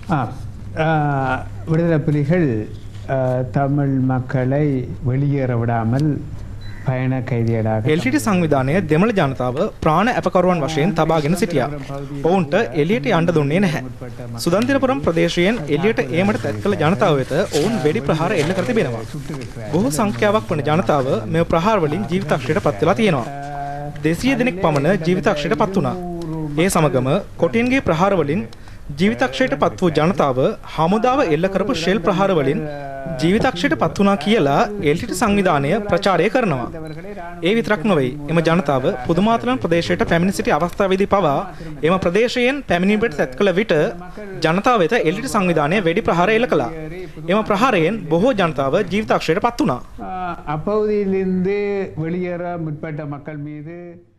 விடுதலை புலிகள் தமிழ் மக்களை வெளியேற විடாமல் பயண கைதிகளாக එල්ටීටී සංවිධානය දෙමළ ජනතාව ප්‍රාණ අපකරුවන් වශයෙන් තබාගෙන සිටියා. ඔවුන්ට එළියට යන්න දුන්නේ නැහැ. සුදන්තිරපුරම් ප්‍රදේශයෙන් එළියට ඒමට තැත් කළ ජනතාව වෙත ඔවුන් වෙඩි ප්‍රහාර එල්ල කර තිබෙනවා. බොහෝ සංඛ්‍යාවක් වන ජනතාව මෙම ප්‍රහාර වලින් ජීවිතක්ෂයට පත් වෙලා තියෙනවා. 200 දෙනෙක් පමණ ජීවිතක්ෂයට පත් වුණා. ඒ සමගම කොටින්ගේ ප්‍රහාර වලින් ජීවිතක්ෂයට පත් වූ ජනතාව හමුදාව එල්ල කරපු ෂෙල් ප්‍රහාර වලින් ජීවිතක්ෂයට පත් වුණා කියලා එල්ටීටී සංවිධානය ප්‍රචාරය කරනවා. ඒ විතරක් නොවේ. එම ජනතාව පුදුමාතලන් ප්‍රදේශයට පැමිණ සිටි අවස්ථාවේදී පවා එම ප්‍රදේශයෙන් පැමිණීමට තැත් කළ විට ජනතාව වෙත එල්ටීටී සංවිධානය වෙඩි ප්‍රහාර එල්ල කළා. එම ප්‍රහාරයෙන් බොහෝ ජනතාව ජීවිතක්ෂයට පත් වුණා. அப்பகுதியிலிருந்து வெளியேற முற்பட்ட மக்கள் மீது